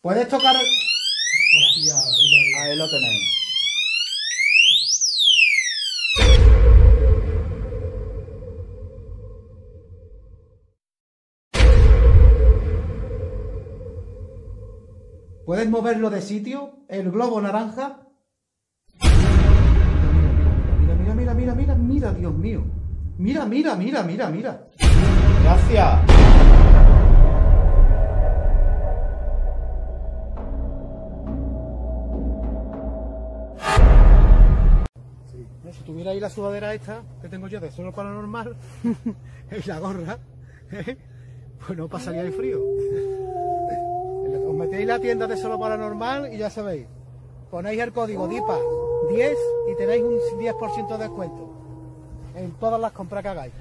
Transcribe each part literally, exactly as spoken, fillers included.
Puedes tocar el... Hostia, Ahí lo tenéis. ¿Puedes moverlo de sitio? ¿El globo naranja? Mira, mira, mira, mira, mira, mira, Dios mío. Mira, mira, mira, mira, mira. Gracias. Sí. Si tuviera ahí la sudadera esta, que tengo yo de Solo Paranormal, y la gorra, pues no pasaría el frío. Os metéis la tienda de Solo Paranormal y ya sabéis, ponéis el código D I P A diez y tenéis un diez por ciento de descuento en todas las compras que hagáis.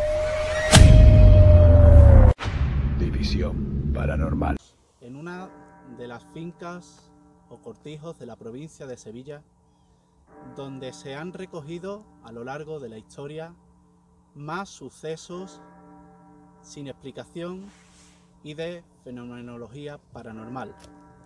División Paranormal. En una de las fincas o cortijos de la provincia de Sevilla, donde se han recogido a lo largo de la historia más sucesos sin explicación y de fenomenología paranormal.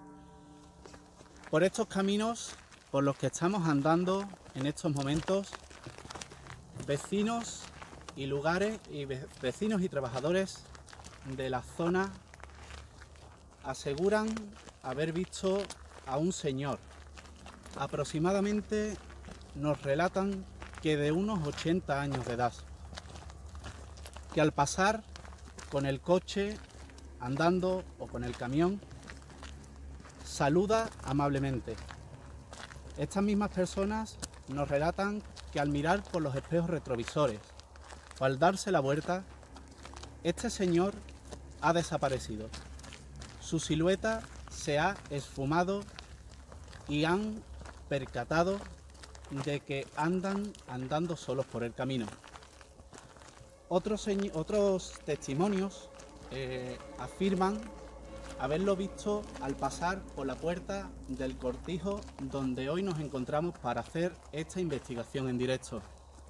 Por estos caminos por los que estamos andando en estos momentos, vecinos y lugares y vecinos y trabajadores de la zona aseguran haber visto a un señor. Aproximadamente nos relatan que de unos ochenta años de edad, que al pasar con el coche, andando o con el camión, saluda amablemente. Estas mismas personas nos relatan que al mirar por los espejos retrovisores o al darse la vuelta, este señor ha desaparecido. Su silueta se ha esfumado y han percatado de que andan andando solos por el camino. Otros, otros testimonios eh, afirman haberlo visto al pasar por la puerta del cortijo donde hoy nos encontramos para hacer esta investigación en directo.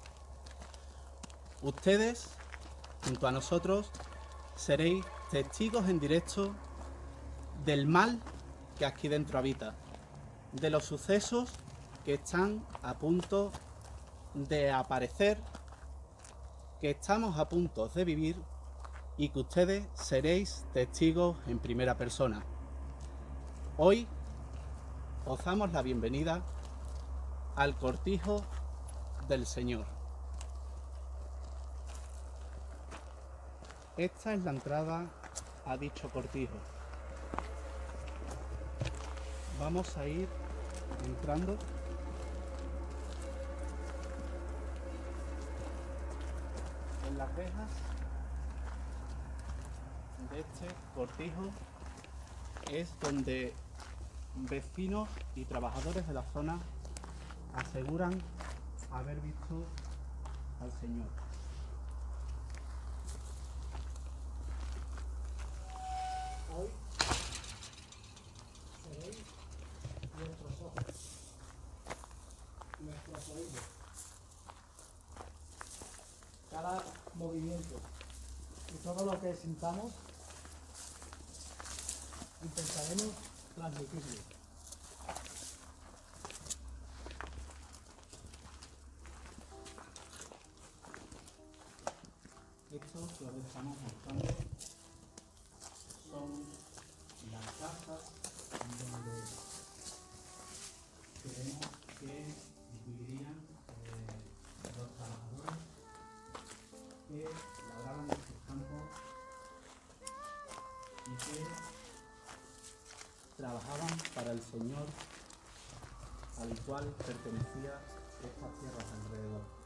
Ustedes, junto a nosotros, seréis testigos en directo del mal que aquí dentro habita, de los sucesos que están a punto de aparecer, que estamos a punto de vivir y que ustedes seréis testigos en primera persona. Hoy os damos la bienvenida al cortijo del Señor. Esta es la entrada a dicho cortijo. Vamos a ir entrando en las rejas de este cortijo. Es donde vecinos y trabajadores de la zona aseguran haber visto al Señor. Hoy seréis nuestros ojos, nuestros oídos, cada movimiento y todo lo que sintamos intentaremos transmitirlo. Esto lo que estamos mostrando son las casas donde queremos que vivirían eh, los trabajadores que labraban estos campos y que trabajaban para el Señor al cual pertenecía estas tierras alrededor.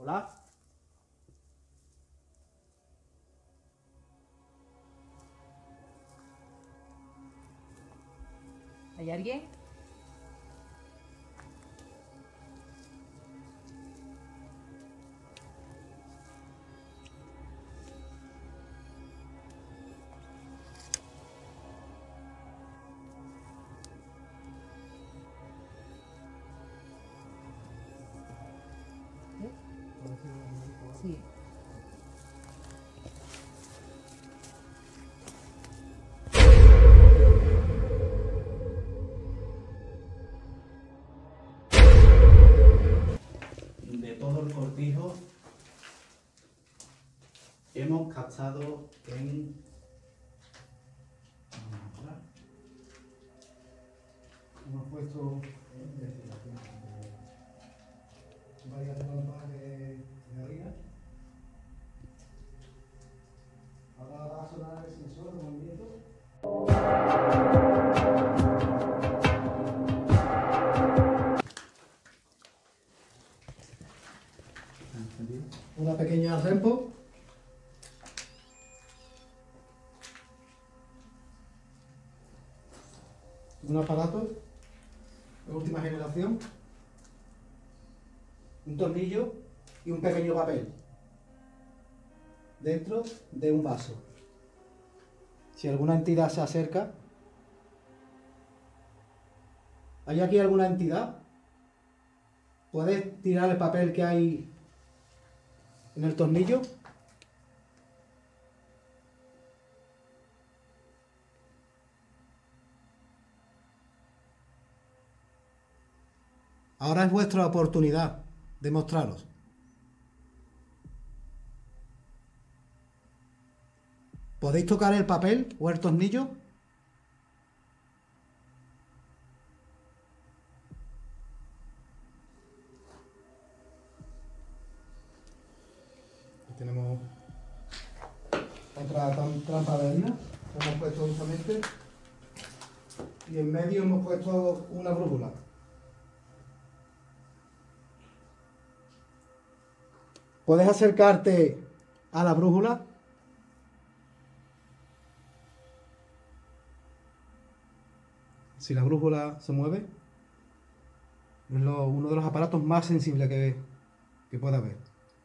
Hola. ¿Hay alguien? Sí. De todo el cortijo hemos captado en Hemos puesto varias trompas de, de harina. Ahora va a sonar el sensor de movimiento. Una pequeña rempo. Un aparato de última generación, un tornillo y un pequeño papel dentro de un vaso. Si alguna entidad se acerca, ¿hay aquí alguna entidad? ¿Puedes tirar el papel que hay en el tornillo? Ahora es vuestra oportunidad de mostraros. ¿Podéis tocar el papel o el tornillo? Aquí tenemos otra trampa de harina que hemos puesto justamente y en medio hemos puesto una brújula. ¿Puedes acercarte a la brújula? Si la brújula se mueve, es lo, uno de los aparatos más sensibles que, que pueda haber.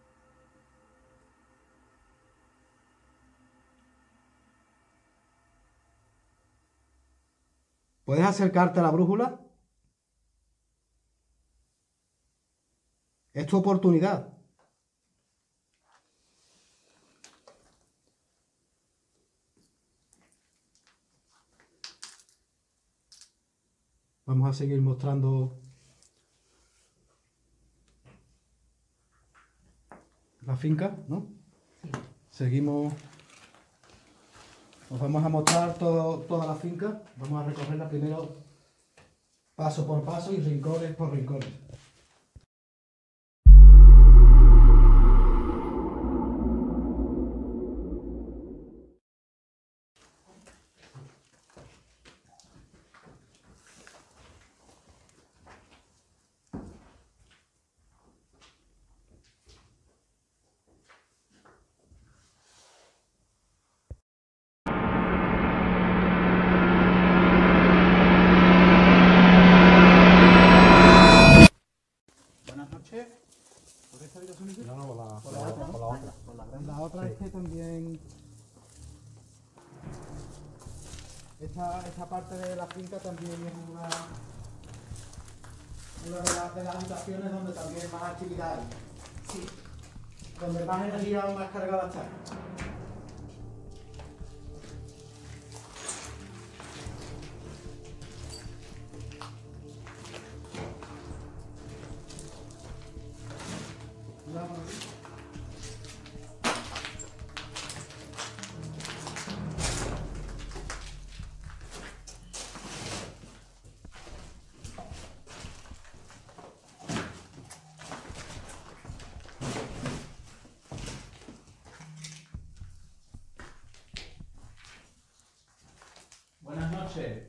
¿Puedes acercarte a la brújula? Es tu oportunidad. Vamos a seguir mostrando la finca, ¿no? Sí. Seguimos. Os vamos a mostrar todo, toda la finca. Vamos a recorrerla primero paso por paso y rincones por rincones. buenas noches. ¿Por esta habitación? No, no, por la, Por por la la, otra. por la otra. Por la La grande. otra es que también esta, esta parte de la finca también es una, una de, las, de las habitaciones donde también hay más actividades. Sí. Donde más energía más cargada está. Buenas noches.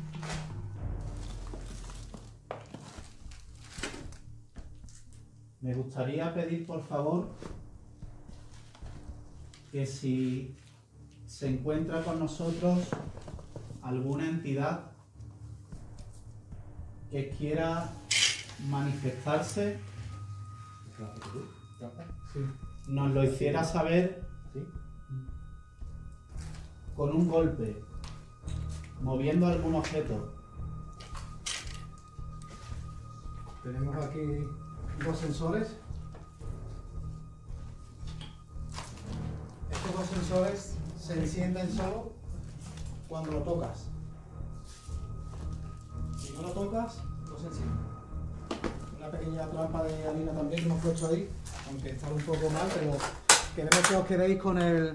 ¿Me Me gustaría pedir, por favor, que si se encuentra con nosotros alguna entidad que quiera manifestarse, Sí. nos lo hiciera saber con un golpe, moviendo algún objeto. Tenemos aquí dos sensores. Estos dos sensores se encienden solo cuando lo tocas. Si no lo tocas, no se enciende. Una pequeña trampa de harina también que hemos puesto ahí, aunque está un poco mal, pero queremos que os quedéis con el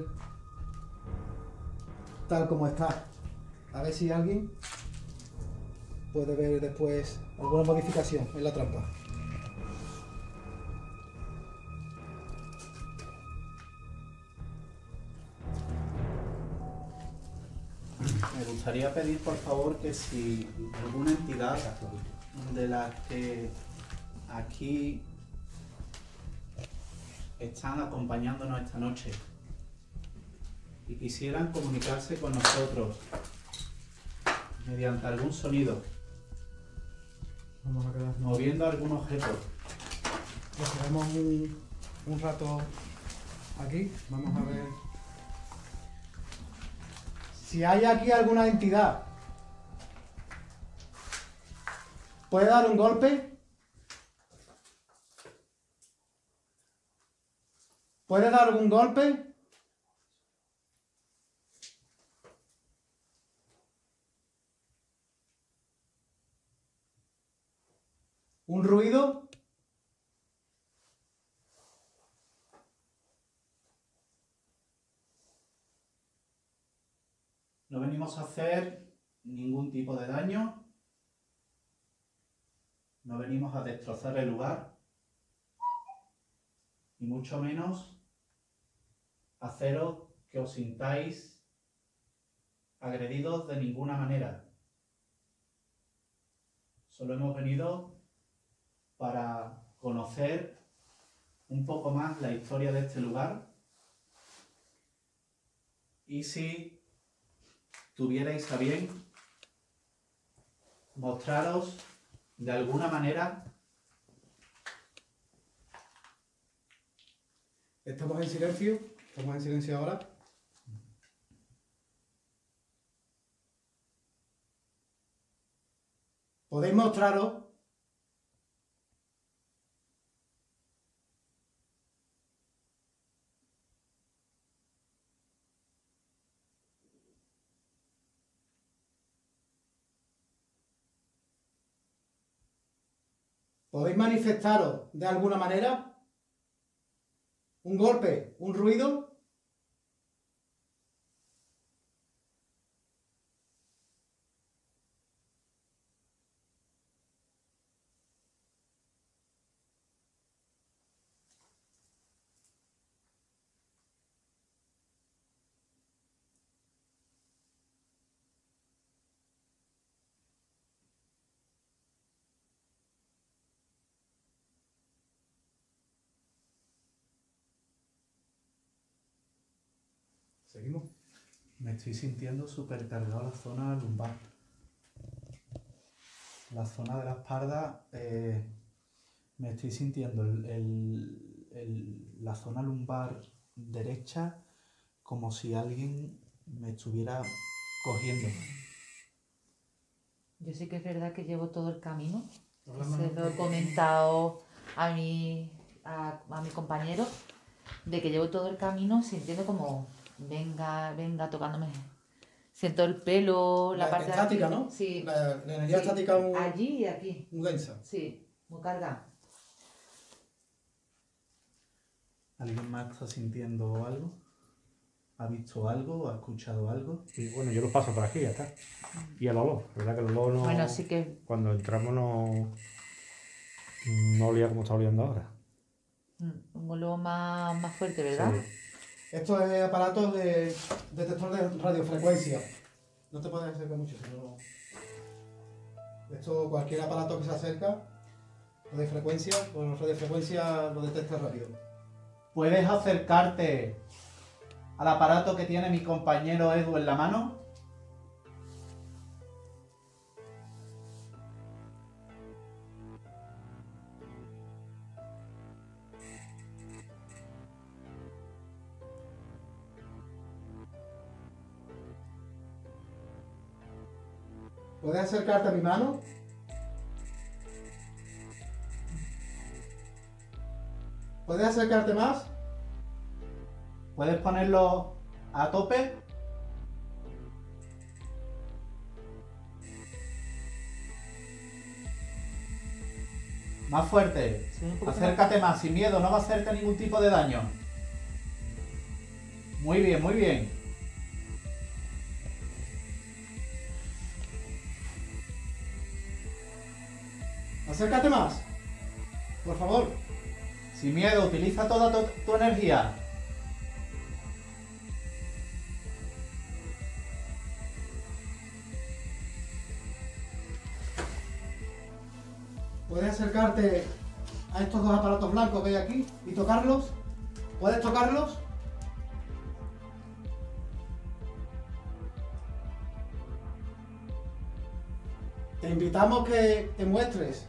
tal como está. A ver si alguien puede ver después alguna modificación en la trampa. Me gustaría pedir, por favor, que si alguna entidad de las que aquí están acompañándonos esta noche y quisieran comunicarse con nosotros mediante algún sonido, Vamos a quedar. moviendo algún objeto, Nos quedamos un, un rato aquí. Vamos a ver si hay aquí alguna entidad. ¿Puede dar un golpe? ¿Puede dar algún golpe? ¿Un ruido? no venimos a hacer ningún tipo de daño, no venimos a destrozar el lugar, y mucho menos haceros que os sintáis agredidos de ninguna manera. Solo hemos venido para conocer un poco más la historia de este lugar, y si tuvierais a bien mostraros de alguna manera. Estamos en silencio. Estamos en silencio ahora. ¿Podéis mostraros? ¿Podéis manifestaros de alguna manera? ¿Un golpe? ¿Un ruido? Seguimos. Me estoy sintiendo súper cargado la zona lumbar. La zona de la espalda, eh, me estoy sintiendo el, el, el, la zona lumbar derecha como si alguien me estuviera cogiendo. Yo sé que es verdad que llevo todo el camino. Hablamos- Se lo he comentado a mi, a, a mi compañero, de que llevo todo el camino sintiendo como venga, venga, tocándome. Siento el pelo, la, La parte estática, de aquí. ¿no? Sí. La, la energía Sí. estática muy, Allí y aquí. muy densa. Sí, muy cargada. ¿Alguien más está sintiendo algo? ¿Ha visto algo? ¿Ha escuchado algo? Y bueno, yo los paso por aquí, ya está. Y el olor, ¿verdad? Que el olor no... Bueno, sí que Cuando entramos no... No olía como está oliendo ahora. mm, un olor más, más fuerte, ¿verdad? Sí. Esto es aparato de detector de radiofrecuencia. No te puedes acercar mucho, si no... Esto, cualquier aparato que se acerca, Radiofrecuencia, bueno, radiofrecuencia lo detecta rápido. ¿Puedes acercarte al aparato que tiene mi compañero Edu en la mano? ¿Puedes acercarte a mi mano? ¿Puedes acercarte más? ¿Puedes ponerlo a tope? Más fuerte. Sí, un poquito más. Acércate más, sin miedo, no va a hacerte ningún tipo de daño. Muy bien, muy bien. Acércate más. Por favor. Sin miedo, utiliza toda tu, tu energía. ¿Puedes acercarte a estos dos aparatos blancos que hay aquí y tocarlos? ¿Puedes tocarlos? Te invitamos que te muestres.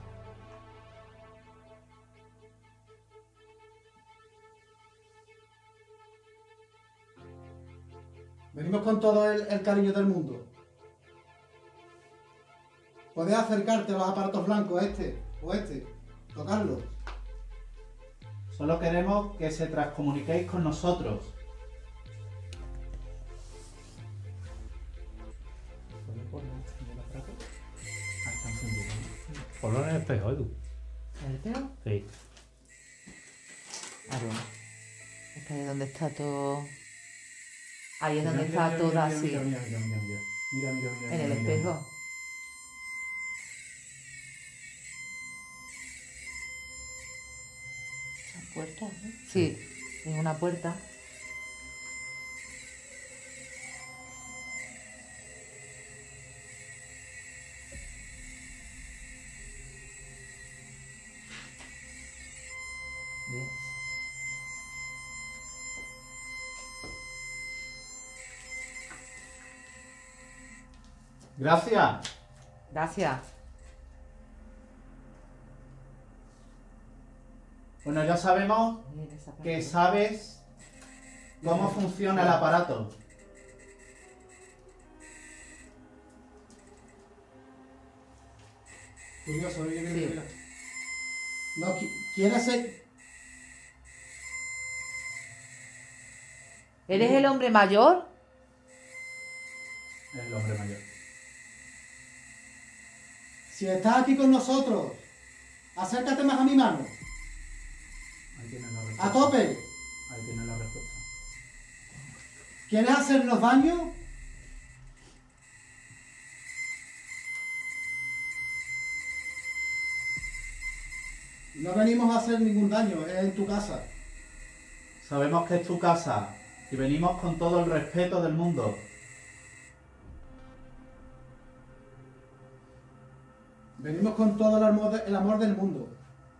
Venimos con todo el, el cariño del mundo. Puedes acercarte a los aparatos blancos, este o este, tocarlos. Solo queremos que se transcomuniquéis con nosotros. Ah, está encendido. Ponlo en el espejo, Edu. ¿El espejo? Sí. Ah, bueno. Es que ahí es donde está todo. Ahí es donde Mira, está mira, todo mira, así. Mira, mira, mira, mira, mira. Mira, mira, mira, En el mira, mira. espejo. Esa puerta, ¿no? Sí, es una puerta. ¿Ves? Gracias. Gracias. Bueno, ya sabemos Bien, esa parte. que sabes cómo funciona el aparato. Curioso, mira, mira, Sí. mira. No, qui- ¿quieres ser? ¿Eres el hombre mayor? El hombre mayor. Si estás aquí con nosotros, acércate más a mi mano. Ahí tienes la respuesta. A tope. Ahí tienes la respuesta. ¿Quieres hacernos daño? No venimos a hacer ningún daño, es en tu casa. Sabemos que es tu casa y venimos con todo el respeto del mundo. Venimos con todo el amor, de- el amor del mundo.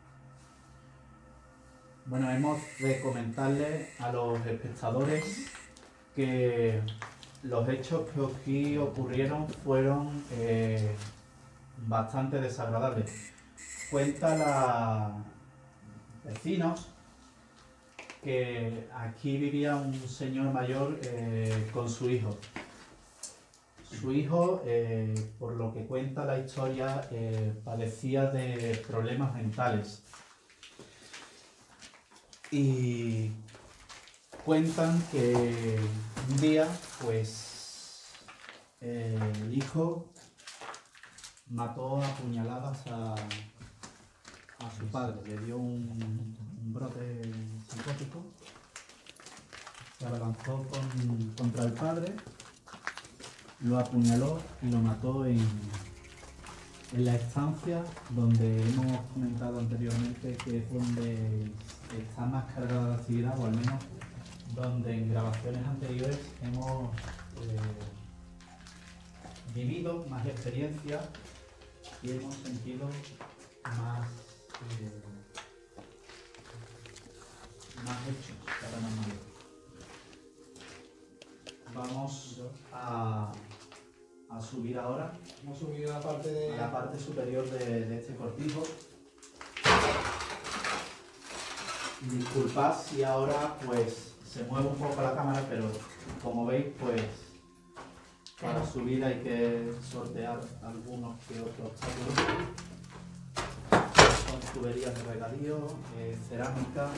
Bueno, hemos de comentarle a los espectadores que los hechos que aquí ocurrieron fueron eh, bastante desagradables. Cuenta la vecinos que aquí vivía un señor mayor eh, con su hijo. Su hijo, eh, por lo que cuenta la historia, eh, padecía de problemas mentales. Y cuentan que un día, pues, eh, el hijo mató a puñaladas a, a su padre. Le dio un, un brote psicótico, se abalanzó con- contra el padre, lo apuñaló y lo mató en, en la estancia donde hemos comentado anteriormente que es donde está más cargada la actividad, o al menos donde en grabaciones anteriores hemos eh, vivido más experiencias y hemos sentido más eh, más hechos para más malos. Vamos a, a subir ahora Hemos subido la parte de... a la parte superior de, de este cortijo. Disculpad si ahora pues se mueve un poco la cámara, pero como veis pues para subir hay que sortear algunos que otros obstáculos. Son tuberías de regadío, eh, cerámica.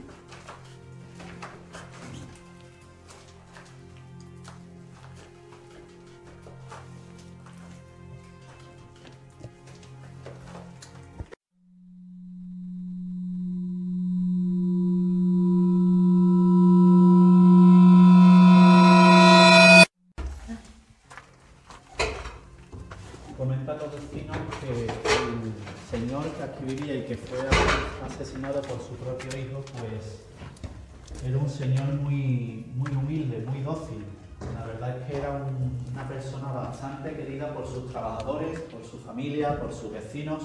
Comentan los vecinos que el señor que aquí vivía y que fue asesinado por su propio hijo, pues era un señor muy, muy humilde, muy dócil. La verdad es que era un- una persona bastante querida por sus trabajadores, por su familia, por sus vecinos.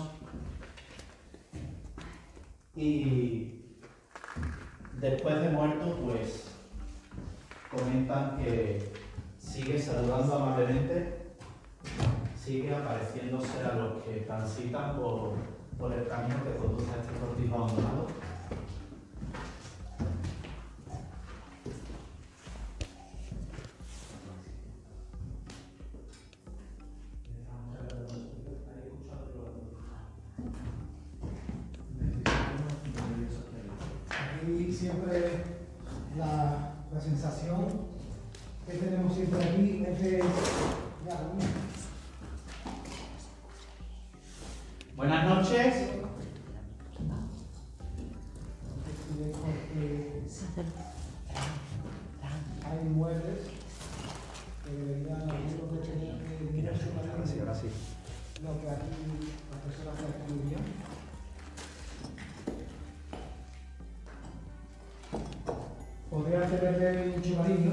Y después de muerto, pues comentan que sigue saludando amablemente, sigue apareciéndose a los que transitan por, por el camino que conduce a este cortijo abandonado. Aquí siempre la, la sensación que tenemos siempre aquí es de... Ya, ¿no? Buenas noches. Porque Sí, hacerlo. hay muebles que deberían algunos de tener que mirar su Ahora sí, ahora sí. lo que aquí las personas que aquí vivían. Podría tenerle un chivarillo.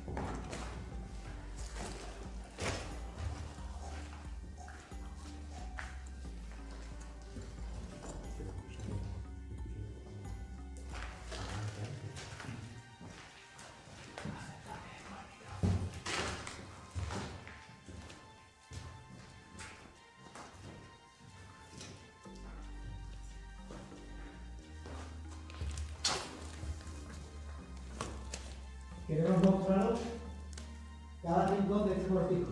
Queremos mostraros cada rincón de este cortijo.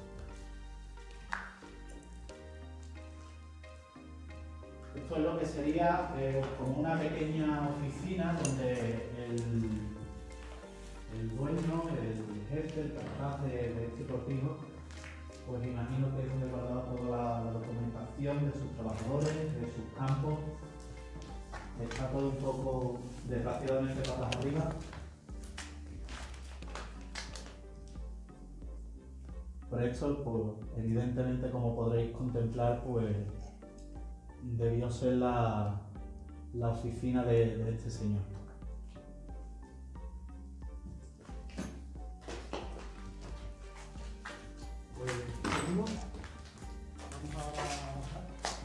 Esto es lo que sería eh, como una pequeña oficina donde el, el dueño, el jefe, el capataz de, de este cortijo, pues imagino que es donde guardaba toda la, la documentación de sus trabajadores, de sus campos. Está todo un poco desgraciadamente patas arriba. Por eso, pues, evidentemente, como podréis contemplar, pues debió ser la, la oficina de, de este señor. Pues seguimos. Vamos ahora a bajar.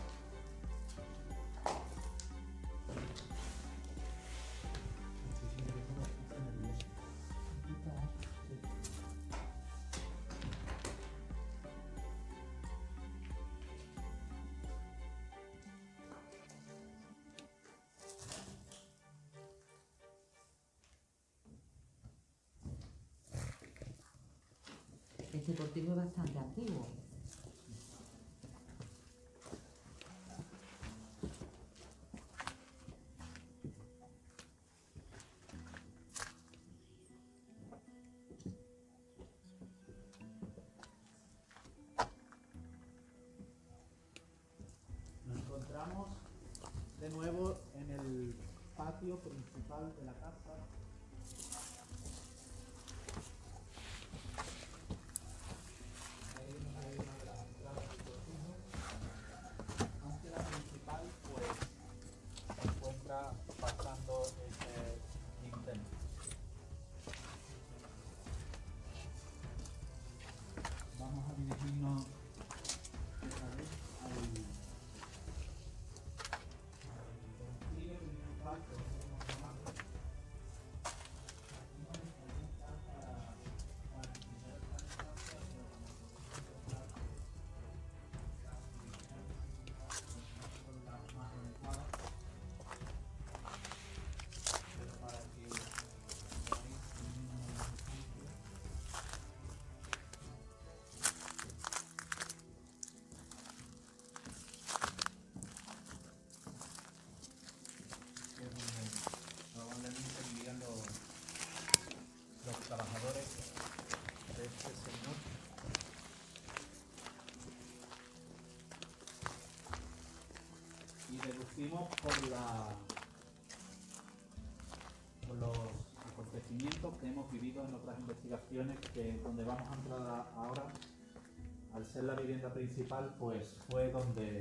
Este cortijo es bastante antiguo. Nos encontramos de nuevo en el patio principal de la casa. Ahí, ahí. pasamos por la por los acontecimientos que hemos vivido en otras investigaciones, que donde vamos a entrar a- ahora, al ser la vivienda principal, pues fue donde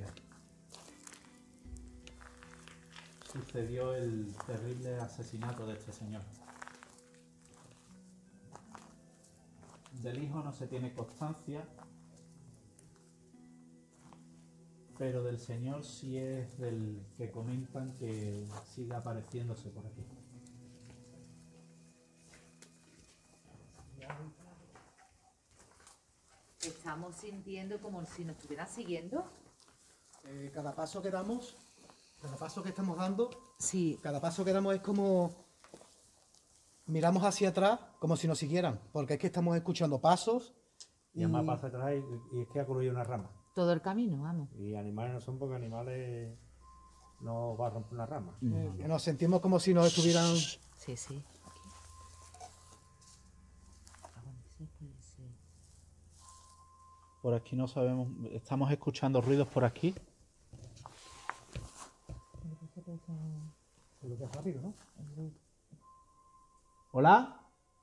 sucedió el terrible asesinato de este señor. Del hijo no se tiene constancia, pero del señor sí es del que comentan que sigue apareciéndose por aquí. Estamos sintiendo como si nos estuvieran siguiendo. Eh, cada paso que damos, cada paso que estamos dando, Sí. cada paso que damos es como miramos hacia atrás como si nos siguieran, porque es que estamos escuchando pasos Y además pasa atrás y, y es que ha corrido una rama. Todo el camino, vamos. Y animales no son porque animales no va a romper una rama. eh, que nos sentimos como si nos estuvieran. Sí, sí. Aquí. Ah, bueno, ese puede ser. Por aquí no sabemos, estamos escuchando ruidos por aquí. Pero que es rápido, ¿no? ¿Hola?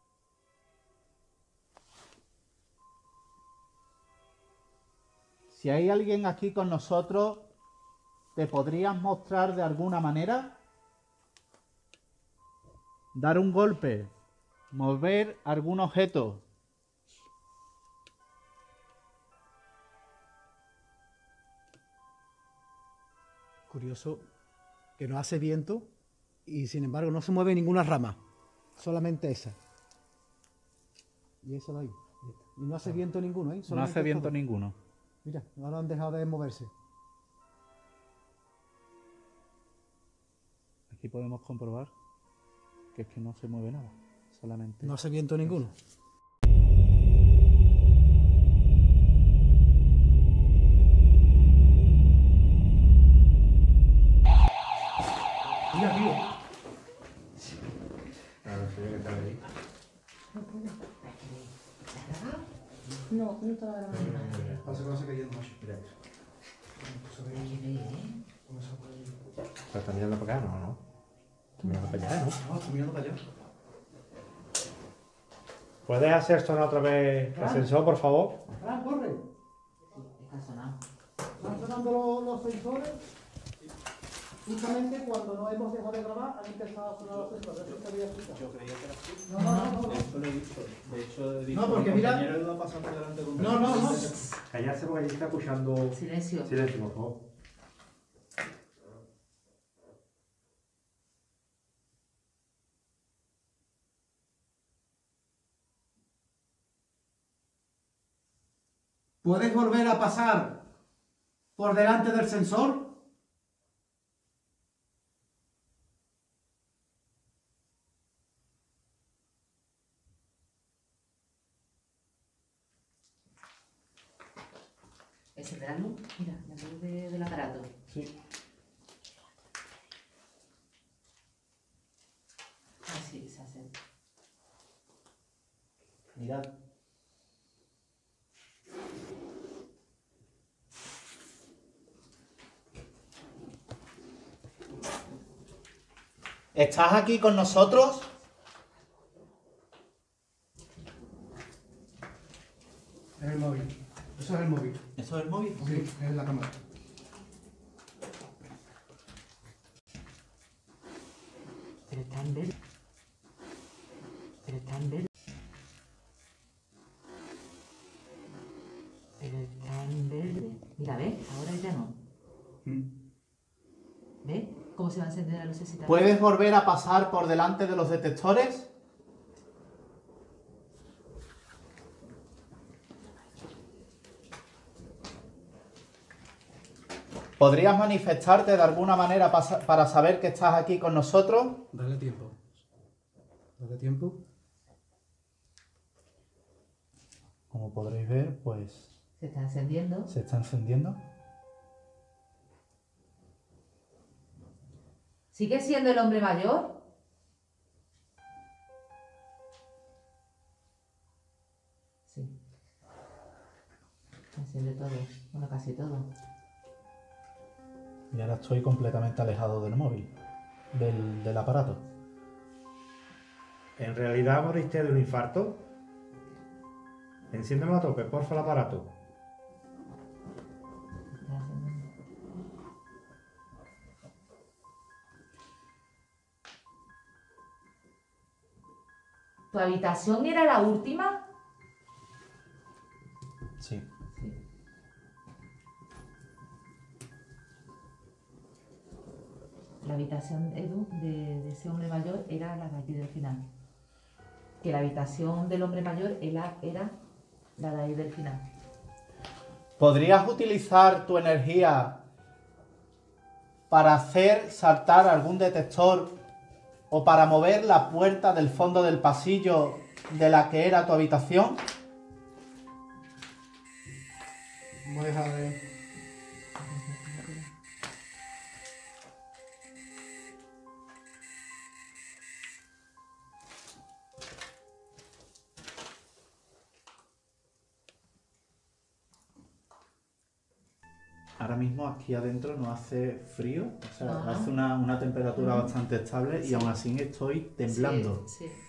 Si hay alguien aquí con nosotros, ¿te podrías mostrar de alguna manera? Dar un golpe, mover algún objeto. Curioso que no hace viento y sin embargo no se mueve ninguna rama, solamente esa. Y esa de ahí. Y no hace viento ninguno, ¿eh? No Solamente hace viento estas dos. ninguno. Mira, ahora han dejado de moverse. Aquí podemos comprobar que es que no se mueve nada, solamente. No hace viento ninguno. Mira, tío. Claro, sí, que está ahí. No, no estaba grabando. Pasa que va a cayendo macho. Mira eso. ¿eh? Pero está mirando para acá, ¿no? ¿no? Está mirando para allá, ¿no? No, estoy mirando para allá. ¿Puedes hacer sonar otra vez el ascensor, por favor? Fran, corre. Está sonando. Están sonando los, los sensores. Justamente cuando no hemos dejado de grabar, han empezado a sonar los sensores. Eso se había escuchado. Yo creía que era así. No, no, no, no. De hecho lo he visto. De hecho he visto No, porque a mi mira- compañero iba pasando delante con No, no, no. Callarse porque allí está escuchando. Silencio. Silencio, por favor. ¿Puedes volver a pasar por delante del sensor? Encender la luz. Mira, la luz de- del aparato. Sí. Ah, sí, se hace. Mirad. ¿Estás aquí con nosotros? Es el móvil. Eso es el móvil. ¿Eso es el móvil? Sí, es la cámara. Pero está en verde. Pero está en verde. Pero está en verde. Mira, ¿ves? Ahora ya no. ¿Ves? ¿Cómo se va a encender la lucecita? ¿Puedes volver a pasar por delante de los detectores? ¿Podrías manifestarte de alguna manera pasa- para saber que estás aquí con nosotros? Dale tiempo. Dale tiempo. Como podréis ver, pues Se está encendiendo. se está encendiendo. ¿Sigue siendo el hombre mayor? Sí. Se enciende todo. Bueno, casi todo. Y ahora estoy completamente alejado del móvil, del, del aparato. ¿En realidad moriste de un infarto? Enciéndelo a tope, porfa, el aparato. ¿Tu habitación era la última? Sí. La habitación, Edu, de, de ese hombre mayor era la de aquí del final. Que la habitación del hombre mayor era, era la de ahí del final. ¿Podrías utilizar tu energía para hacer saltar algún detector o para mover la puerta del fondo del pasillo de la que era tu habitación? Vamos a dejar de... Ahora mismo aquí adentro no hace frío, o sea, Ajá. hace una, una temperatura Ujú. bastante estable y Sí. aún así estoy temblando. Sí, sí.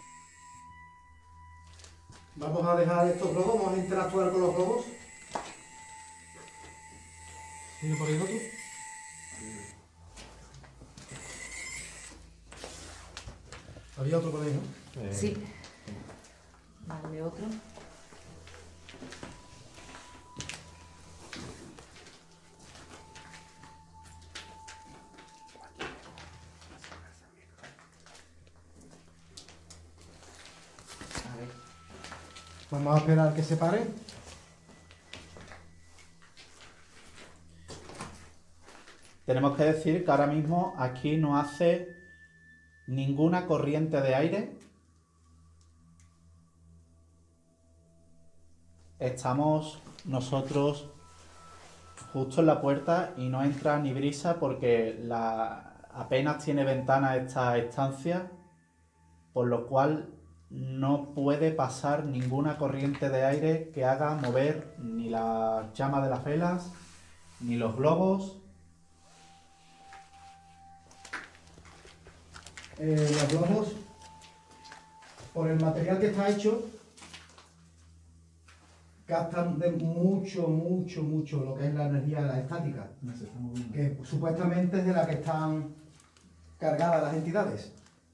Vamos a dejar estos globos, vamos a interactuar con los globos. ¿Sigue por ahí otro? Había otro por ahí, ¿no? Eh, Sí. Vale, otro. A ver. Vamos a esperar que se pare. Tenemos que decir que ahora mismo aquí no hace ninguna corriente de aire. Estamos nosotros justo en la puerta y no entra ni brisa porque la, apenas tiene ventana esta estancia, por lo cual no puede pasar ninguna corriente de aire que haga mover ni la llama de las velas, ni los globos. Eh, los globos, por el material que está hecho, gastan de mucho, mucho, mucho lo que es la energía estática, que supuestamente es de la que están cargadas las entidades.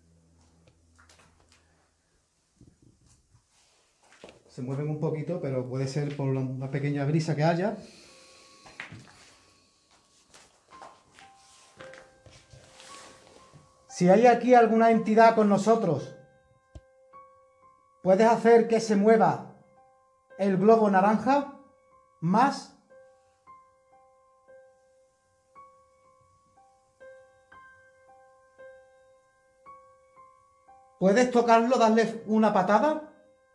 Se mueven un poquito, pero puede ser por una pequeña brisa que haya. Si hay aquí alguna entidad con nosotros, ¿puedes hacer que se mueva el globo naranja más? ¿Puedes tocarlo, darle una patada?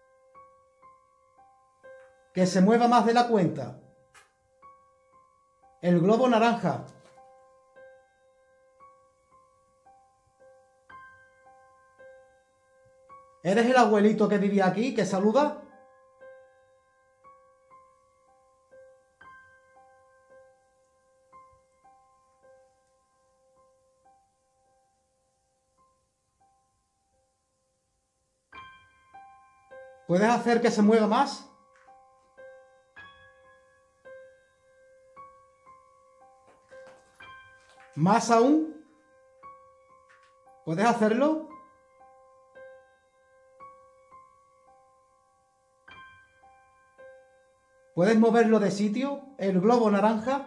Que se mueva más de la cuenta. El globo naranja. ¿Eres el abuelito que vivía aquí, que saluda? ¿Puedes hacer que se mueva más? ¿Más aún? ¿Puedes hacerlo? ¿Puedes moverlo de sitio? ¿El globo naranja?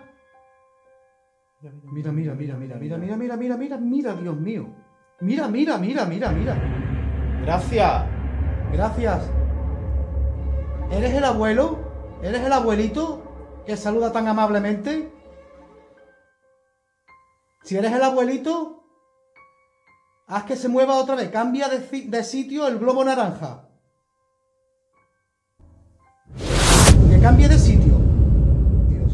Mira, mira, mira, mira, mira, mira, mira, mira, mira, mira, Dios mío. Mira, mira, mira, mira, mira. ¡Gracias! Gracias. ¿Eres el abuelo? ¿Eres el abuelito que saluda tan amablemente? Si eres el abuelito, haz que se mueva otra vez. Cambia de, de sitio el globo naranja. Que cambie de sitio. Dios.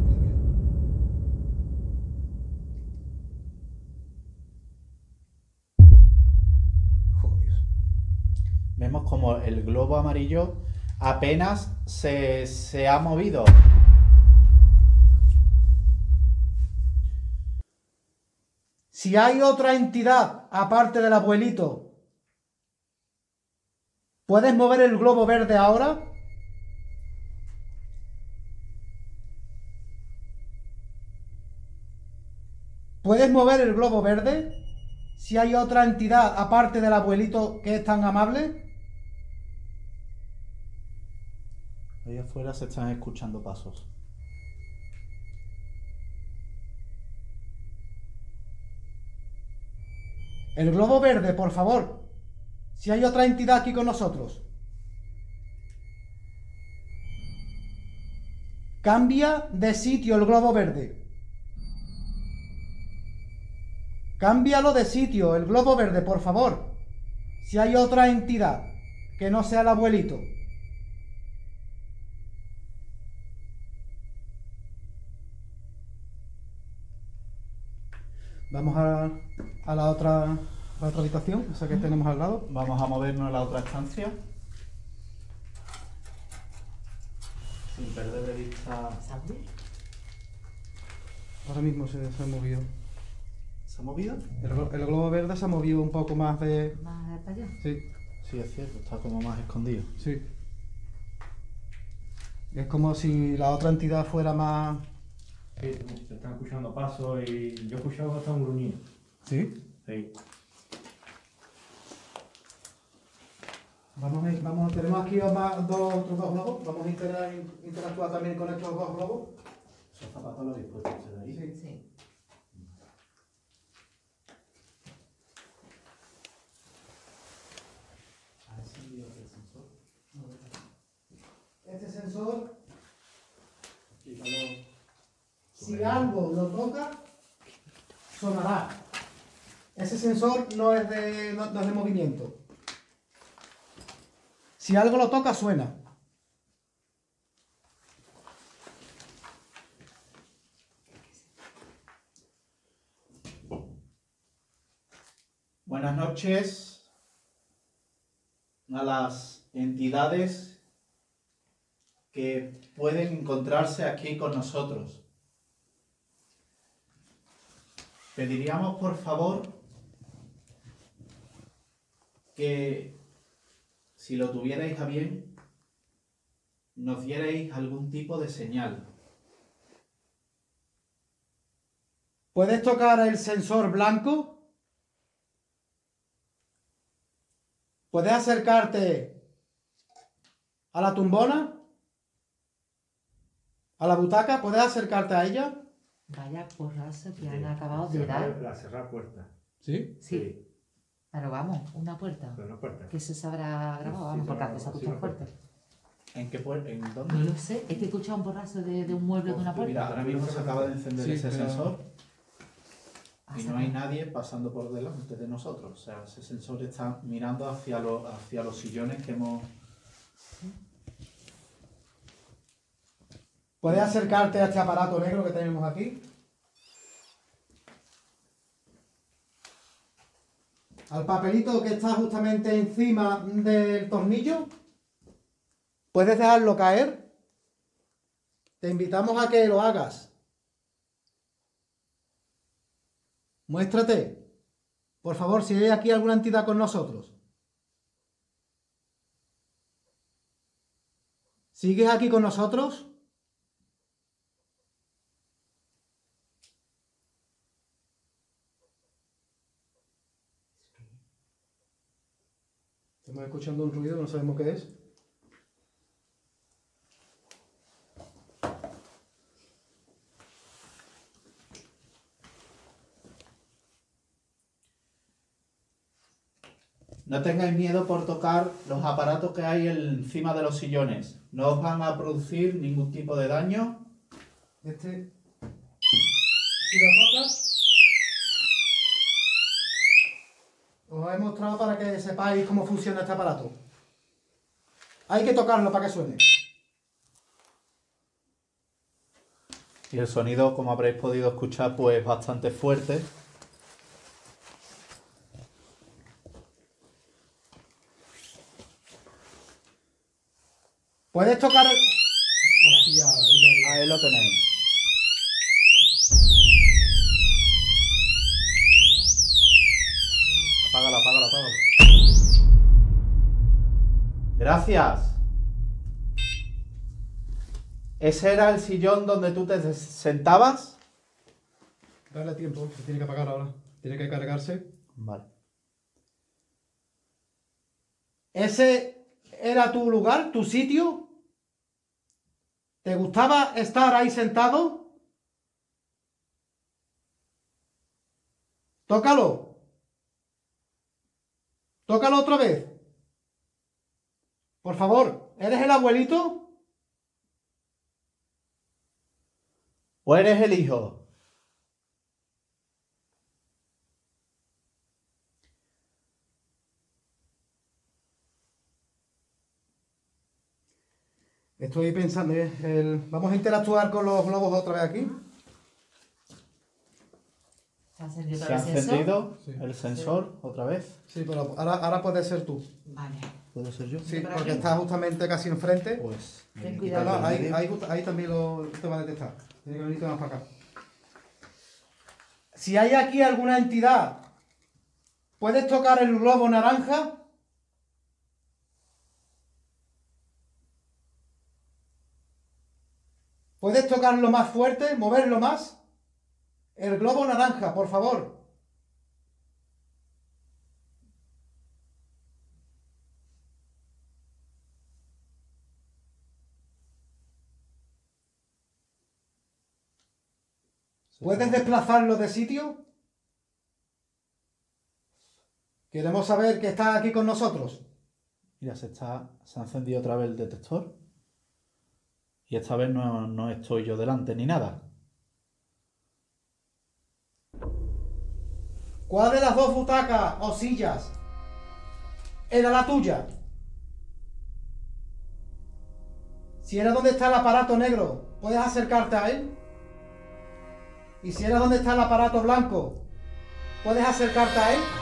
Joder. Vemos como el globo amarillo apenas se, se ha movido. Si hay otra entidad aparte del abuelito, ¿puedes mover el globo verde ahora? ¿Puedes mover el globo verde? Si hay otra entidad aparte del abuelito que es tan amable. Ahí afuera se están escuchando pasos. El globo verde, por favor. Si hay otra entidad aquí con nosotros. Cambia de sitio el globo verde. Cámbialo de sitio, el globo verde, por favor. Si hay otra entidad que no sea el abuelito. Vamos a, a la otra, a la otra habitación, esa que tenemos al lado. Vamos a movernos a la otra estancia. Sin perder de vista... Ahora mismo se, se ha movido. ¿Se ha movido? El, glo- el globo verde se ha movido un poco más de... Más para allá. Sí, Sí, es cierto, está como más escondido. sí. Es como si la otra entidad fuera más... Sí, se están escuchando pasos y yo he escuchado hasta un gruñido. ¿Sí? Sí. Vamos a, ir- vamos, tenemos aquí más, dos, otros dos globos. Vamos a intera- interactuar también con estos dos globos. ¿Esos zapatos los habéis puesto ustedes ahí? Sí. Sí. ¿Has encendido el sensor? Este sensor, Quítalo. si algo lo toca, sonará. Ese sensor no es de, no, no es de movimiento. Si algo lo toca, suena. Buenas noches a las entidades que pueden encontrarse aquí con nosotros. Pediríamos por favor que, si lo tuvierais a bien, nos dierais algún tipo de señal. ¿Puedes tocar el sensor blanco? ¿Puedes acercarte a la tumbona? ¿A la butaca? ¿Puedes acercarte a ella? Vaya porrazo que han acabado de dar. La cerrar puerta. Sí. Sí. Pero vamos, una puerta. Pero no puerta. Que se habrá grabado, Sí, vamos, se porque habrá antes se grabado, escucha sí, fuerte. ¿En qué puerta? ¿En No dónde? lo sé, es que he escuchado un porrazo de, de un mueble de una puerta. Mira, ahora mismo se acaba de encender Sí, ese pero- sensor. Ah, Y no hay nadie pasando por delante de nosotros. O sea, ese sensor está mirando hacia, lo- hacia los sillones que hemos... ¿Puedes acercarte a este aparato negro que tenemos aquí? Al papelito que está justamente encima del tornillo. ¿Puedes dejarlo caer? Te invitamos a que lo hagas. Muéstrate. Por favor, si hay aquí alguna entidad con nosotros. ¿Sigues aquí con nosotros? Estamos escuchando un ruido, no sabemos qué es. No tengáis miedo por tocar los aparatos que hay encima de los sillones. No os van a producir ningún tipo de daño. Este, si lo tocas, os he mostrado para que sepáis cómo funciona este aparato. Hay que tocarlo para que suene. Y el sonido, como habréis podido escuchar, pues es bastante fuerte. Puedes tocar... Hostia, dilo, dilo. Ahí lo tenéis. Gracias. ¿Ese era el sillón donde tú te sentabas? Dale tiempo, se tiene que apagar ahora. Tiene que cargarse. Vale. ¿Ese era tu lugar, tu sitio? ¿Te gustaba estar ahí sentado? Tócalo. Tócalo otra vez. Por favor, ¿eres el abuelito? ¿O eres el hijo? Estoy pensando, ¿eh? El... vamos a interactuar con los globos otra vez aquí. ¿Se ha encendido ¿Se otra ha vez eso? encendido Sí. el sensor otra vez? Sí, pero ahora, ahora puede ser tú. Vale. ¿Puedo ser yo? Sí, ¿Por porque aquí? estás justamente casi enfrente. Pues... me Ten voy a No, cuidado. quitar no, el ahí, medio. ahí, justo- ahí también lo, te va a detectar. Tiene que venirte más para acá. Si hay aquí alguna entidad, ¿puedes tocar el globo naranja? ¿Puedes tocarlo más fuerte? ¿Moverlo más? El globo naranja, por favor. ¿Puedes desplazarlo de sitio? Queremos saber que está aquí con nosotros. Mira, se, está, se ha encendido otra vez el detector. Y esta vez no, no estoy yo delante ni nada. ¿Cuál de las dos butacas o sillas era la tuya? Si era donde está el aparato negro, ¿puedes acercarte a él? Y si era donde está el aparato blanco, ¿puedes acercarte a él?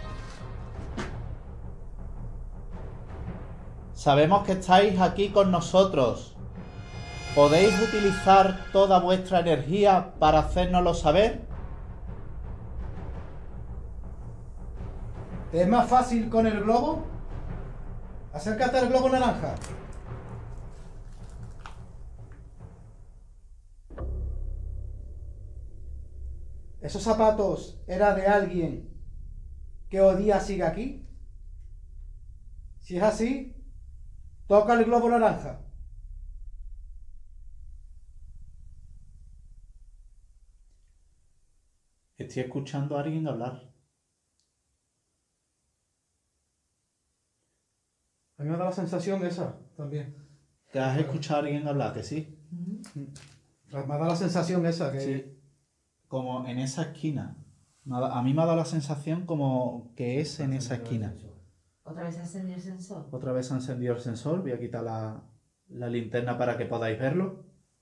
Sabemos que estáis aquí con nosotros. ¿Podéis utilizar toda vuestra energía para hacérnoslo saber? ¿Te es más fácil con el globo? Acércate al globo naranja. ¿Esos zapatos era de alguien que hoy día sigue aquí? Si es así, toca el globo naranja. Estoy escuchando a alguien hablar. A mí me da la sensación esa también. ¿Te has escuchado a alguien hablar? ¿Que sí? Me da la sensación esa que... Sí. Como en esa esquina. Me ha da- A mí me ha dado la sensación como que es en esa esquina. ¿Otra vez se ha encendido el sensor? Otra vez se ha encendido el sensor. Voy a quitar la, la linterna para que podáis verlo.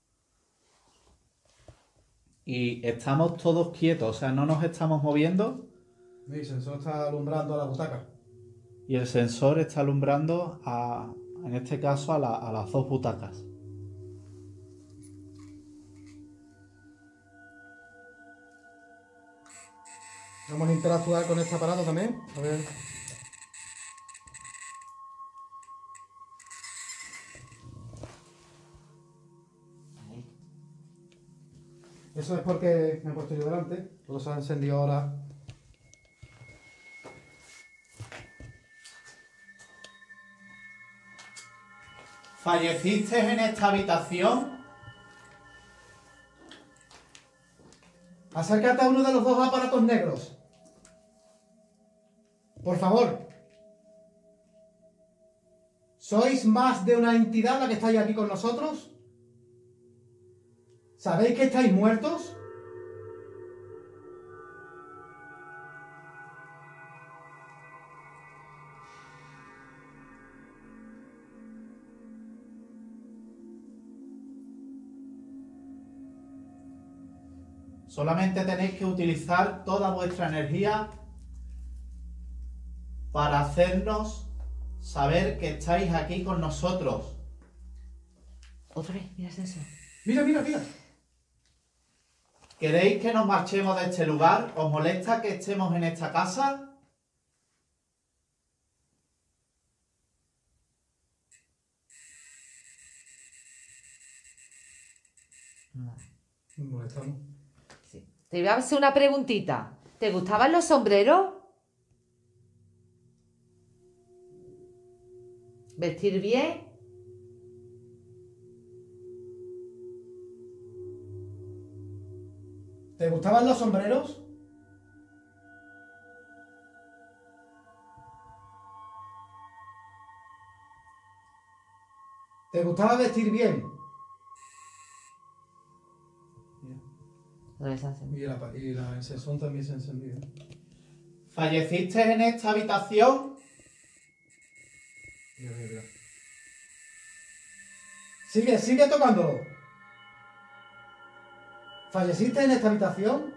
Y estamos todos quietos, o sea, no nos estamos moviendo. Mi sensor está alumbrando a la butaca. Y el sensor está alumbrando, a, en este caso, a, la- a las dos butacas. Vamos a interactuar con este aparato también. A ver. Eso es porque me he puesto yo delante. Todo se ha encendido ahora. ¿Falleciste en esta habitación? Acércate a uno de los dos aparatos negros. Por favor. ¿Sois más de una entidad la que estáis aquí con nosotros? ¿Sabéis que estáis muertos? Solamente tenéis que utilizar toda vuestra energía para hacernos saber que estáis aquí con nosotros. Otra vez, mira el sensor. Mira, mira, mira. ¿Queréis que nos marchemos de este lugar? ¿Os molesta que estemos en esta casa? Nos molestamos. Sí. Te voy a hacer una preguntita. ¿Te gustaban los sombreros? ¿Vestir bien? ¿Te gustaban los sombreros? ¿Te gustaba vestir bien? Otra vez se ha encendido. Y la, y la sensón también se ha encendido. ¿Falleciste en esta habitación? Mira, mira, mira. Sigue, sigue tocándolo. ¿Falleciste en esta habitación?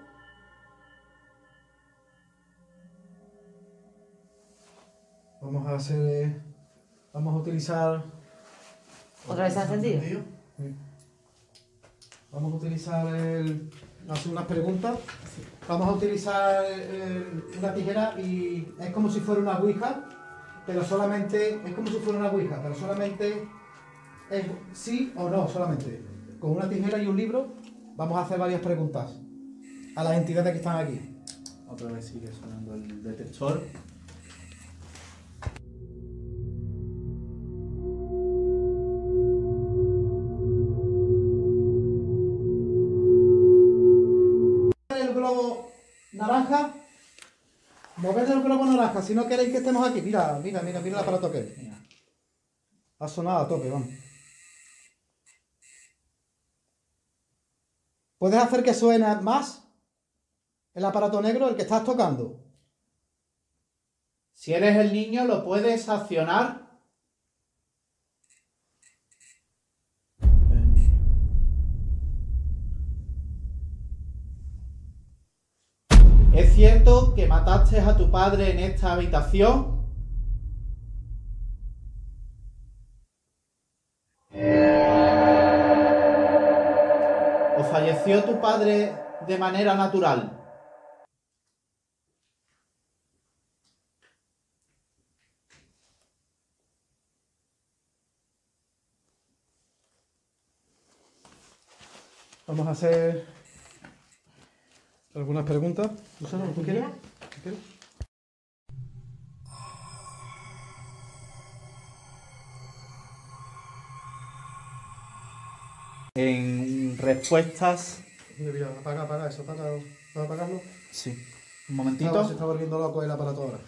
Vamos a hacer... eh, vamos a utilizar... ¿Otra vez se ha encendido? Sí. Vamos a utilizar el... hacer unas preguntas. Vamos a utilizar el- una tijera y es como si fuera una ouija, pero solamente... Es como si fuera una ouija, pero solamente es sí o no, solamente. Con una tijera y un libro vamos a hacer varias preguntas a las entidades que están aquí. Otra vez sigue sonando el detector. El globo naranja, mover el globo naranja si no queréis que estemos aquí. Mira, mira, mira, mira el aparato que es. Ha sonado a tope, vamos. ¿Puedes hacer que suene más el aparato negro, el que estás tocando? Si eres el niño, lo puedes accionar. El niño. ¿Es cierto que mataste a tu padre en esta habitación? ¿O falleció tu padre de manera natural? Vamos a hacer algunas preguntas. Susana, ¿tú quieres? ¿Tú quieres? En respuestas... Mira, mira, apaga, apaga eso, apaga, ¿puedes apagarlo? Sí. Un Está- momentito. se está volviendo loco el aparato ahora.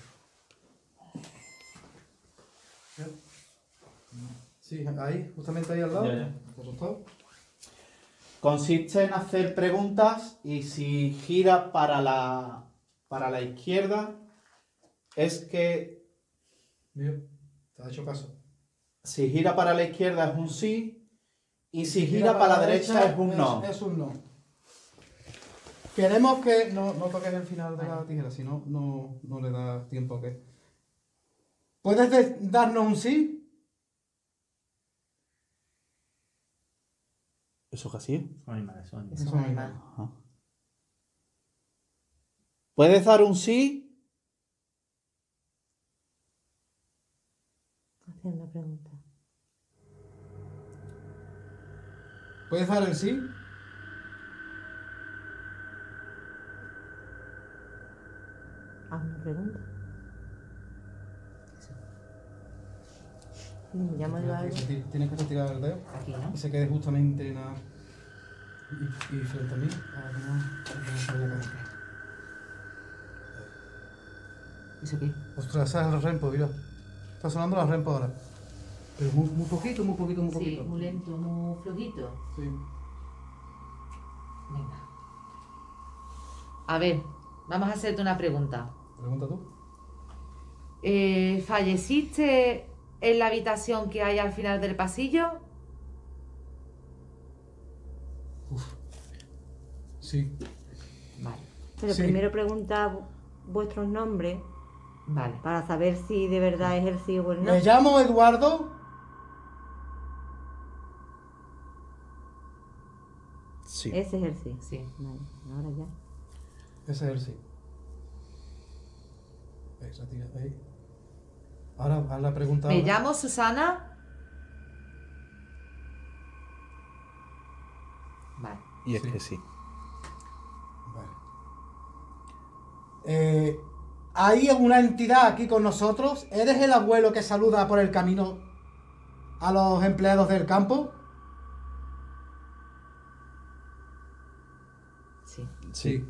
Sí, ahí, justamente ahí al lado. Ya, ya. Por costado. Consiste en hacer preguntas y si gira para la, para la izquierda es que... Mira, te ha hecho caso. Si gira para la izquierda es un sí y si gira para la derecha es un no. Es un no. Queremos que no, no toques el final de la tijera, si no, no, no le da tiempo a que... ¿Puedes de- darnos un sí? ¿Eso qué así? Son animales. Son animales. ¿Puedes dar un sí? Hacer una pregunta. ¿Puedes dar el sí? Haz una pregunta. Mm, Ya me lo hago. Tienes que retirar el dedo Aquí, ¿no? y se quede justamente en la... y, y frente a mí. Para que no, para que no se vaya a caer. ¿Eso qué? Ostras, esa es el rempo, mira. Está sonando la rempo ahora. Pero muy, muy poquito, muy poquito, muy Sí, poquito. muy lento, muy flojito. Sí. Venga. A ver, vamos a hacerte una pregunta. Pregunta tú. Eh, ¿Falleciste en la habitación que hay al final del pasillo? Sí. Vale, Pero Sí. primero pregunta vu- vuestros nombres vale. para saber si de verdad es el sí o el no. Me llamo Eduardo. Sí. Ese es el sí. Sí. Vale, ahora ya. Ese es el sí. Esa tía, ahí. Ahora haz la pregunta. Me ahora. llamo Susana. Vale. Y es Sí. que sí. Vale. Eh, ¿hay una entidad aquí con nosotros? ¿Eres el abuelo que saluda por el camino a los empleados del campo? Sí. Sí.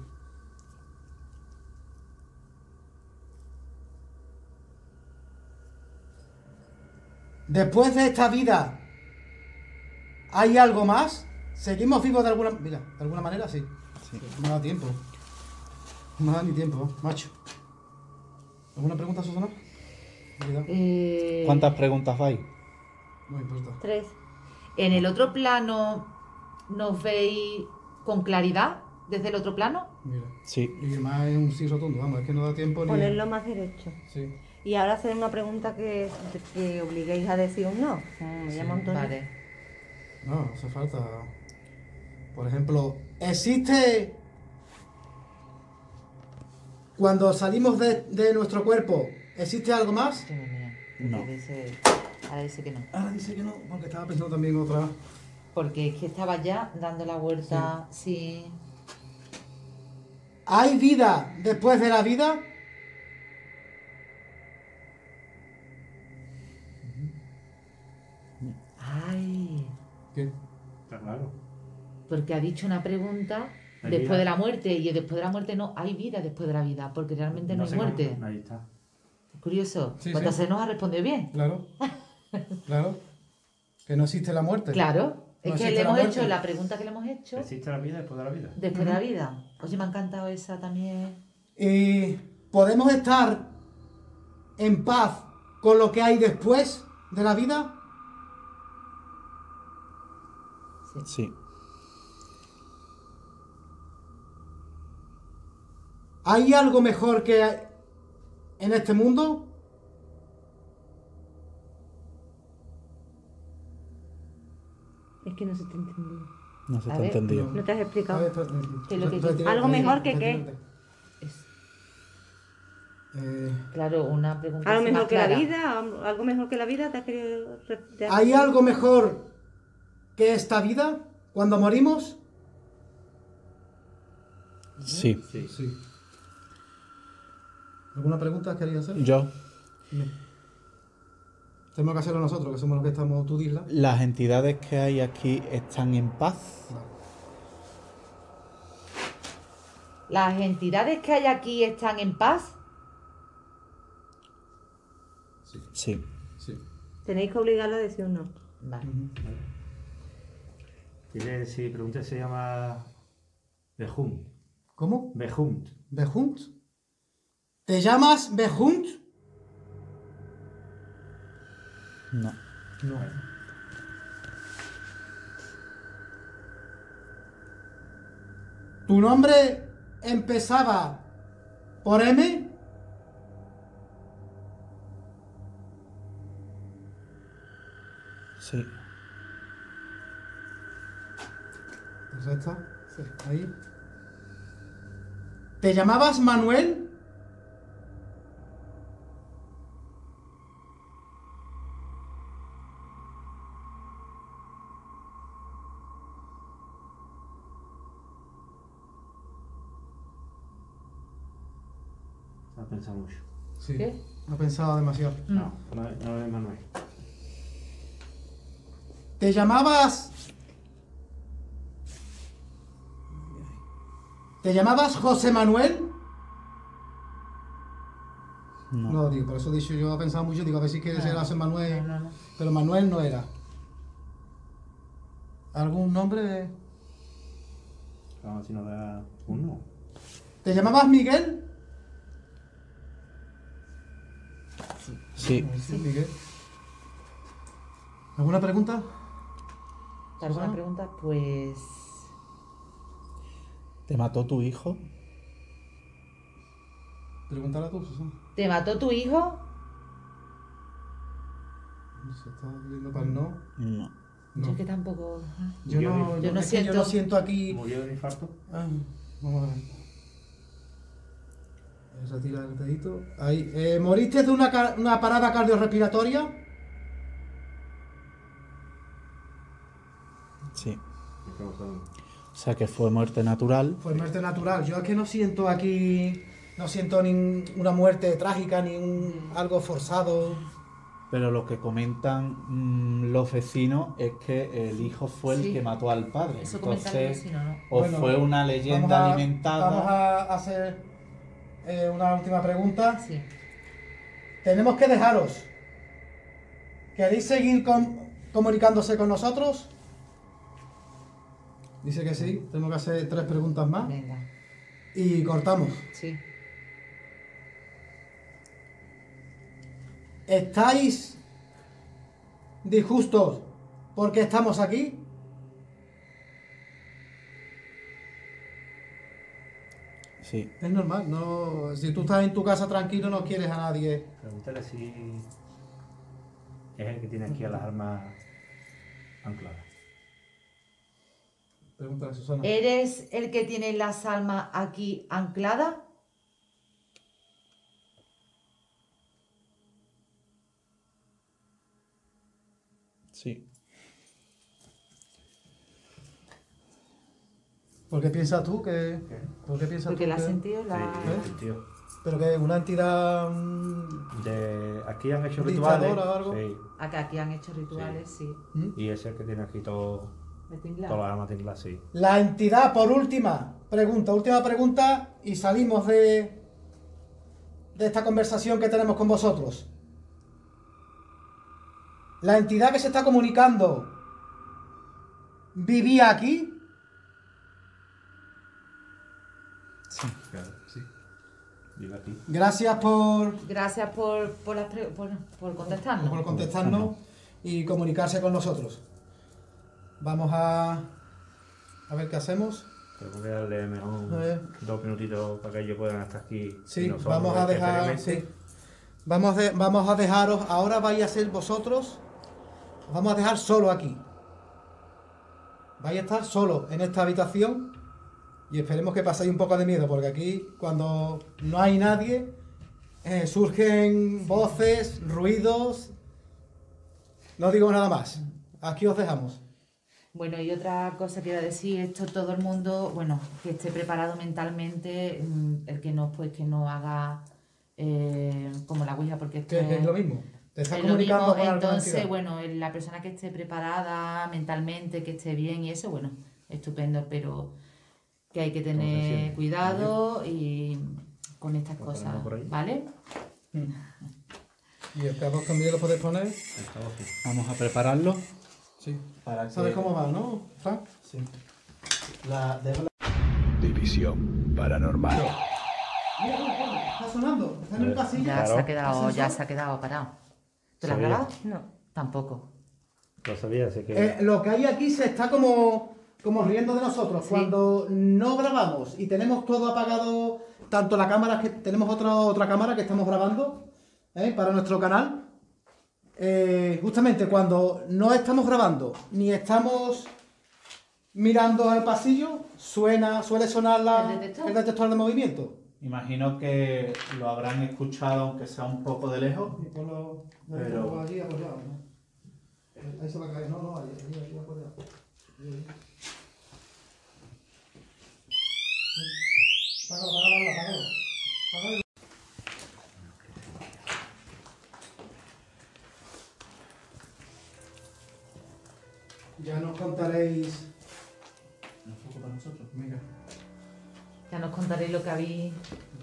Después de esta vida, ¿hay algo más? ¿Seguimos vivos de alguna, mira, de alguna manera? Sí. Sí. No me da tiempo. No me da ni tiempo, macho. ¿Alguna pregunta, Susana? Cuidado. Eh, ¿Cuántas preguntas vais? No me importa. Tres. ¿En el otro plano nos veis con claridad? ¿Desde el otro plano? Mira. Sí. Y más es un sí rotundo, vamos, es que no da tiempo ni... Ponerlo más derecho. Sí. Y ahora hacer una pregunta que, que obliguéis a decir un no. Mm, Me llamo Antonio. Vale. No, no hace falta. Por ejemplo, ¿existe cuando salimos de, de nuestro cuerpo, existe algo más? Dios mío. No. Porque dice- ahora dice que no. Ahora dice que no, porque estaba pensando también otra. Porque es que estaba ya dando la vuelta. Sí. ¿Hay vida después de la vida? Ay. ¿Qué? Está claro. Porque ha dicho una pregunta Hay después vida. de la muerte. Y después de la muerte no, hay vida después de la vida. Porque realmente no, hay sé cómo- muerte. Ahí está. Curioso. Sí, Pues sí. entonces nos ha respondido bien. Claro. Claro. Que no existe la muerte. Claro. Es No que existe le la hemos muerte. hecho la pregunta que le hemos hecho ¿Existe la vida después de la vida? después de la vida. Oye, me ha encantado esa también. ¿Y podemos estar en paz con lo que hay después de la vida? Sí. ¿Hay algo mejor que en este mundo? Es que no se te entendió. No se A te ha ver. entendido. No te has A explicado. ver, espérate, ¿Qué es lo que retírate, dice? Algo retírate, mejor que qué. retírate. Es, Eh, claro, una pregunta Algo así mejor más que la clara. vida, algo mejor que la vida, te has querido. re- te has- ¿Hay algo mejor que esta vida cuando morimos? Sí. Sí. Sí. ¿Alguna pregunta querías hacer? Yo, No. Tenemos que hacerlo nosotros, que somos los que estamos tu isla. las entidades que hay aquí están en paz. ¿Las entidades que hay aquí están en paz? Sí, Sí. sí. Tenéis que obligarlo a decir un no. Vale. Dile si pregunta se llama Bejunt. ¿Cómo? Bejunt. ¿Bejunt? ¿Te llamas Bejunt? No. No. ¿Tu nombre empezaba por M? Sí. Pues ahí está. Sí, ahí. ¿Te llamabas Manuel? Ha pensado mucho. Sí. ¿Qué? No he pensado demasiado. No, no, es- no es Manuel. ¿Te llamabas... ¿Te llamabas José Manuel? No. No, digo, por eso he dicho, yo he pensado mucho, digo, a ver si quiere ser José Manuel. No, no, no. Pero Manuel no era. ¿Algún nombre? Vamos, si nos da un no. ¿Te llamabas Miguel? Sí. Sí, Miguel. ¿Alguna pregunta? ¿Alguna Susana? pregunta? Pues... ¿Te mató tu hijo? Pregúntala tú, Susana. ¿Te mató tu hijo? Se está yendo para el no. No. No. Yo que tampoco... Yo no, Yo no es que yo siento- no siento aquí. ¿Murió de un infarto? Ah, vamos a ver. Eh, Retira el dedito. Ahí. Eh, ¿Moriste de una, ca- una parada cardiorrespiratoria? Sí. Es que vamos a ver. O sea que fue muerte natural. Fue muerte natural. Yo es que no siento aquí, no siento ni una muerte trágica, ni un, algo forzado. Pero lo que comentan mmm, los vecinos es que el hijo fue el Sí. que mató al padre. Eso comentan los Entonces, vecinos, ¿no? o Bueno, fue una leyenda vamos a- alimentada. Vamos a hacer eh, una última pregunta. Sí. Tenemos que dejaros. ¿Queréis seguir con- comunicándose con nosotros? Dice que sí. Tenemos que hacer tres preguntas más. Venga. Y cortamos. Sí. ¿Estáis disgustos porque estamos aquí? Sí. Es normal, no. Si tú estás en tu casa tranquilo no quieres a nadie. Pregúntale si es el que tiene aquí a las armas ancladas. Pregúntale a Susana. ¿Eres el que tiene las almas aquí ancladas? Sí. ¿Por qué piensas tú que.? ¿Por qué piensas Porque tú la has que- sentido la... ¿Eh? Sí, tío. Pero que una entidad. mm, De aquí han hecho ¿Dictadora rituales. o algo? Sí. Acá aquí han hecho rituales, sí. ¿Mm? Y es el que tiene aquí todo, ¿De tinglar? todas las armas tingladas, sí. La entidad, por última pregunta, última pregunta, y salimos de. de esta conversación que tenemos con vosotros. La entidad que se está comunicando. ¿Vivía aquí? Claro, sí. Vive aquí. Gracias por, Gracias por, por, las pre- por, por contestarnos. por contestarnos y comunicarse con nosotros. Vamos a. a ver qué hacemos. Tengo que darle mejor A ver. dos minutitos para que ellos puedan estar aquí. Sí, y nosotros, vamos a dejar. preferiblemente. Sí. Vamos, de- vamos a dejaros. Ahora vais a ser vosotros. Os vamos a dejar solo aquí. Vais a estar solo en esta habitación. Y esperemos que paséis un poco de miedo, porque aquí, cuando no hay nadie, eh, surgen voces, ruidos. No digo nada más. Aquí os dejamos. Bueno, y otra cosa que iba a decir, esto todo el mundo, bueno, que esté preparado mentalmente, mm, el que no, pues que no haga eh, como la Ouija, porque esto Que, que es lo mismo. Te estás es lo comunicando mismo. con alguna Entonces, entidad. bueno, el- la persona que esté preparada mentalmente, que esté bien y eso, bueno, estupendo, pero que hay que tener siente. cuidado y con estas Pues cosas, tenemos por ahí. ¿vale? Y el cabos también lo podéis poner. Estamos aquí. Vamos a prepararlo. Sí. Para que... ¿Sabes cómo va, no, Frank? Sí. La, dejo la- División paranormal. Mira, mira, mira, está sonando. Está en el pasillo. Ya se Claro. ha quedado, ¿Ascensor? ya se ha quedado parado. ¿Tú lo has Sabía. grabado? No. Tampoco. Lo sabía, así que. Eh, lo que hay aquí se está como, como riendo de nosotros. Sí. Cuando no grabamos y tenemos todo apagado, tanto la cámara, que tenemos otra, otra cámara que estamos grabando ¿eh? para nuestro canal. Eh, justamente cuando no estamos grabando ni estamos mirando al pasillo, suena, suele sonar la- ¿El detector? el detector de movimiento. Imagino que lo habrán escuchado, aunque sea un poco de lejos. Y ponlo, Pero- ponlo allí apoyado, ¿no? Ahí se va a caer, no, no, ahí, ahí, ahí apoyado. Ahí. Apágalo, apágalo, apágalo. Apágalo. Ya nos contaréis. Un poco para nosotros. Venga. Ya nos contaréis lo que habéis...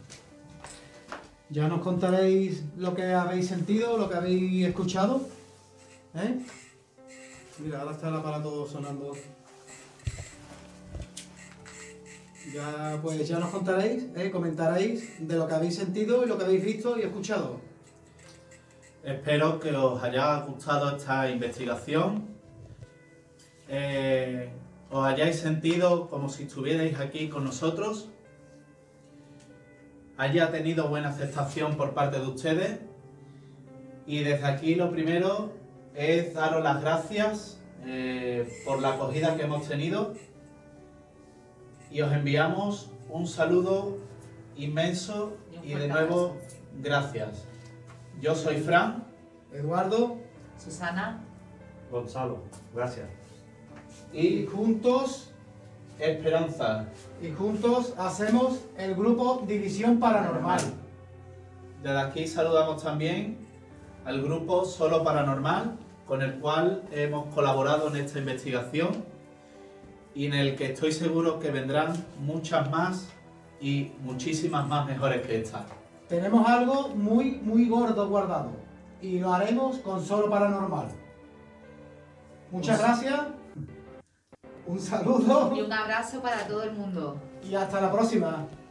Ya nos contaréis lo que habéis sentido, lo que habéis escuchado. ¿Eh? Mira, ahora está el aparato sonando. Ya, pues ya nos contaréis, ¿eh? Comentaréis de lo que habéis sentido y lo que habéis visto y escuchado. Espero que os haya gustado esta investigación. Eh, os hayáis sentido como si estuvierais aquí con nosotros. Haya tenido buena aceptación por parte de ustedes. Y desde aquí lo primero es daros las gracias eh, por la acogida que hemos tenido. Y os enviamos un saludo inmenso y de nuevo gracias. Yo soy Fran. Eduardo, Susana, Gonzalo, gracias. y juntos Esperanza. Y juntos hacemos el grupo División Paranormal. Desde aquí saludamos también al grupo Solo Paranormal, con el cual hemos colaborado en esta investigación y en el que estoy seguro que vendrán muchas más y muchísimas más mejores que esta. Tenemos algo muy, muy gordo guardado y lo haremos con Solo Paranormal. Muchas gracias, un saludo Y un abrazo para todo el mundo. y hasta la próxima.